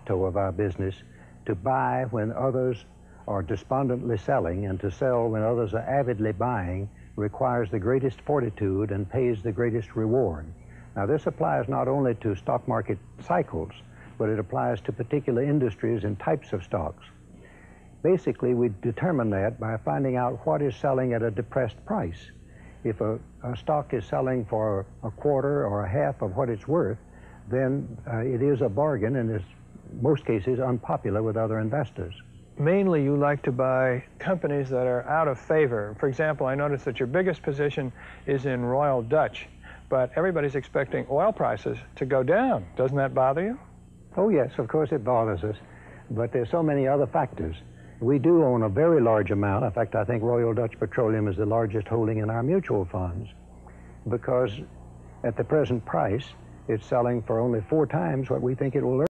motto of our business, to buy when others are despondently selling, and to sell when others are avidly buying requires the greatest fortitude and pays the greatest reward. Now, this applies not only to stock market cycles, but it applies to particular industries and types of stocks. Basically, we determine that by finding out what is selling at a depressed price. If a stock is selling for a quarter or a half of what it's worth, then it is a bargain and is, in most cases, unpopular with other investors. Mainly, you like to buy companies that are out of favor. For example, I noticed that your biggest position is in Royal Dutch, but everybody's expecting oil prices to go down. Doesn't that bother you? Oh, yes, of course it bothers us, but there's so many other factors. We do own a very large amount. In fact, I think Royal Dutch Petroleum is the largest holding in our mutual funds, because at the present price, it's selling for only 4 times what we think it will earn.